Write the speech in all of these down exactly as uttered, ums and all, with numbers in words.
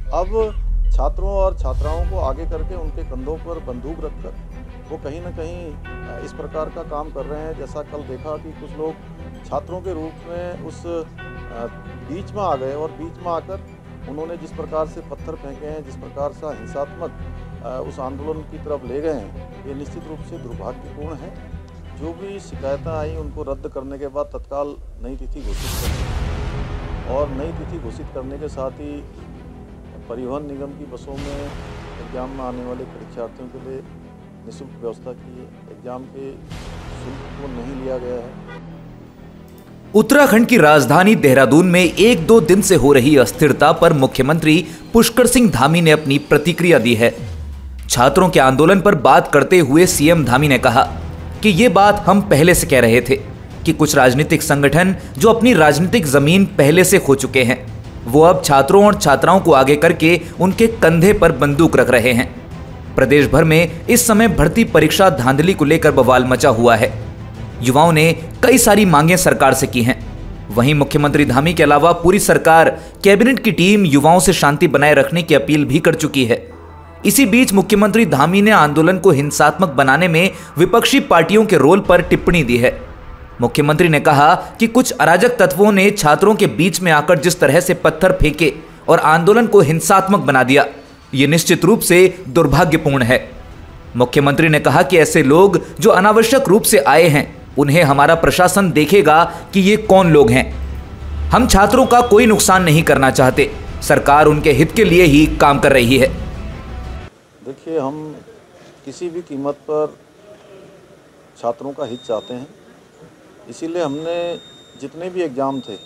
अब छात्रों और छात्राओं को आगे करके उनके कंधों पर बंदूक रखकर वो कहीं ना कहीं इस प्रकार का काम कर रहे हैं, जैसा कल देखा कि कुछ लोग छात्रों के रूप में उस बीच में आ गए और बीच में आकर उन्होंने जिस प्रकार से पत्थर फेंके हैं, जिस प्रकार से हिंसात्मक उस आंदोलन की तरफ ले गए हैं, ये निश्चित रूप से दुर्भाग्यपूर्ण है। जो भी शिकायतें आई उनको रद्द करने के बाद तत्काल नई तिथि घोषित कर और नई तिथि घोषित करने के साथ ही परिवहन निगम की बसों में एग्ज़ाम में आने वाले परीक्षार्थियों के लिए निःशुल्क व्यवस्था की है। एग्ज़ाम के शुल्क को नहीं लिया गया है। उत्तराखंड की राजधानी देहरादून में एक दो दिन से हो रही अस्थिरता पर मुख्यमंत्री पुष्कर सिंह धामी ने अपनी प्रतिक्रिया दी है। छात्रों के आंदोलन पर बात करते हुए सीएम धामी ने कहा कि ये बात हम पहले से कह रहे थे कि कुछ राजनीतिक संगठन जो अपनी राजनीतिक जमीन पहले से खो चुके हैं, वो अब छात्रों और छात्राओं को आगे करके उनके कंधे पर बंदूक रख रहे हैं। प्रदेश भर में इस समय भर्ती परीक्षा धांधली को लेकर बवाल मचा हुआ है। युवाओं ने कई सारी मांगें सरकार से की हैं। वहीं मुख्यमंत्री धामी के अलावा पूरी सरकार, कैबिनेट की टीम युवाओं से शांति बनाए रखने की अपील भी कर चुकी है। इसी बीच मुख्यमंत्री धामी ने आंदोलन को हिंसात्मक बनाने में विपक्षी पार्टियों के रोल पर टिप्पणी दी है। मुख्यमंत्री ने कहा कि कुछ अराजक तत्वों ने छात्रों के बीच में आकर जिस तरह से पत्थर फेंके और आंदोलन को हिंसात्मक बना दिया, ये निश्चित रूप से दुर्भाग्यपूर्ण है। मुख्यमंत्री ने कहा कि ऐसे लोग जो अनावश्यक रूप से आए हैं, उन्हें हमारा प्रशासन देखेगा कि ये कौन लोग हैं। हम छात्रों का कोई नुकसान नहीं करना चाहते, सरकार उनके हित के लिए ही काम कर रही है। देखिए, हम किसी भी कीमत पर छात्रों का हित चाहते हैं, इसीलिए हमने जितने भी एग्ज़ाम थे,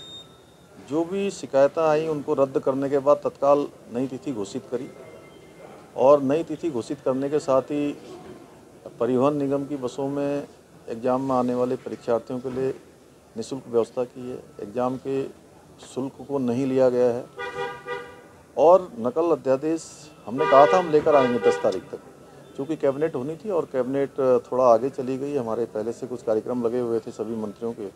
जो भी शिकायतें आई उनको रद्द करने के बाद तत्काल नई तिथि घोषित करी और नई तिथि घोषित करने के साथ ही परिवहन निगम की बसों में एग्ज़ाम में आने वाले परीक्षार्थियों के लिए निःशुल्क व्यवस्था की है। एग्ज़ाम के शुल्क को नहीं लिया गया है और नकल अध्यादेश हमने कहा था हम लेकर आएंगे दस तारीख तक, क्योंकि कैबिनेट होनी थी और कैबिनेट थोड़ा आगे चली गई। हमारे पहले से कुछ कार्यक्रम लगे हुए थे सभी मंत्रियों के,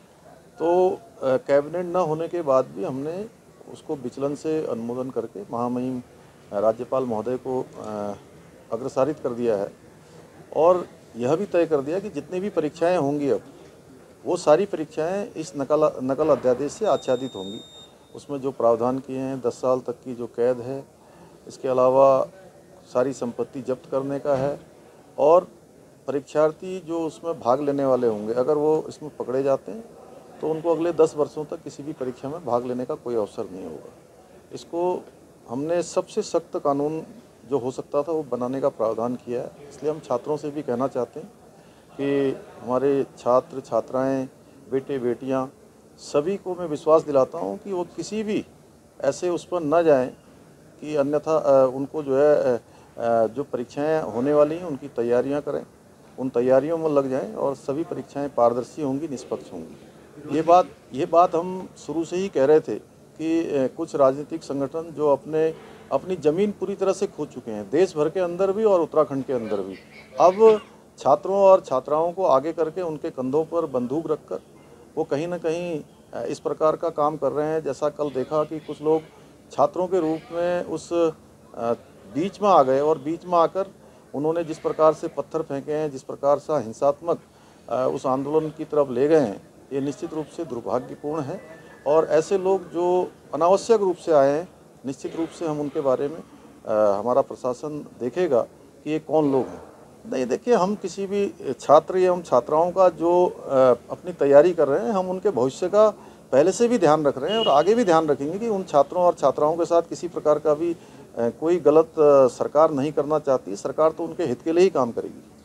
तो कैबिनेट न होने के बाद भी हमने उसको विचलन से अनुमोदन करके महामहिम राज्यपाल महोदय को अग्रसारित कर दिया है और यह भी तय कर दिया कि जितनी भी परीक्षाएं होंगी अब वो सारी परीक्षाएं इस नकल नकल अध्यादेश से आच्छादित होंगी। उसमें जो प्रावधान किए हैं दस साल तक की जो कैद है, इसके अलावा सारी संपत्ति जब्त करने का है और परीक्षार्थी जो उसमें भाग लेने वाले होंगे, अगर वो इसमें पकड़े जाते हैं तो उनको अगले दस वर्षों तक किसी भी परीक्षा में भाग लेने का कोई अवसर नहीं होगा। इसको हमने सबसे सख्त कानून जो हो सकता था वो बनाने का प्रावधान किया है। इसलिए हम छात्रों से भी कहना चाहते हैं कि हमारे छात्र छात्राएं, बेटे बेटियां, सभी को मैं विश्वास दिलाता हूं कि वो किसी भी ऐसे उस पर न जाएं कि अन्यथा उनको जो है जो परीक्षाएं होने वाली हैं उनकी तैयारियां करें, उन तैयारियों में लग जाएं और सभी परीक्षाएं पारदर्शी होंगी, निष्पक्ष होंगी। ये बात ये बात हम शुरू से ही कह रहे थे कि कुछ राजनीतिक संगठन जो अपने अपनी ज़मीन पूरी तरह से खो चुके हैं, देश भर के अंदर भी और उत्तराखंड के अंदर भी, अब छात्रों और छात्राओं को आगे करके उनके कंधों पर बंदूक रखकर वो कहीं ना कहीं इस प्रकार का काम कर रहे हैं। जैसा कल देखा कि कुछ लोग छात्रों के रूप में उस बीच में आ गए और बीच में आकर उन्होंने जिस प्रकार से पत्थर फेंके हैं, जिस प्रकार से हिंसात्मक उस आंदोलन की तरफ ले गए हैं, ये निश्चित रूप से दुर्भाग्यपूर्ण है। और ऐसे लोग जो अनावश्यक रूप से आए हैं, निश्चित रूप से हम उनके बारे में आ, हमारा प्रशासन देखेगा कि ये कौन लोग हैं। नहीं, देखिए, हम किसी भी छात्र एवं छात्राओं का जो आ, अपनी तैयारी कर रहे हैं, हम उनके भविष्य का पहले से भी ध्यान रख रहे हैं और आगे भी ध्यान रखेंगे कि उन छात्रों और छात्राओं के साथ किसी प्रकार का भी आ, कोई गलत आ, सरकार नहीं करना चाहती। सरकार तो उनके हित के लिए ही काम करेगी।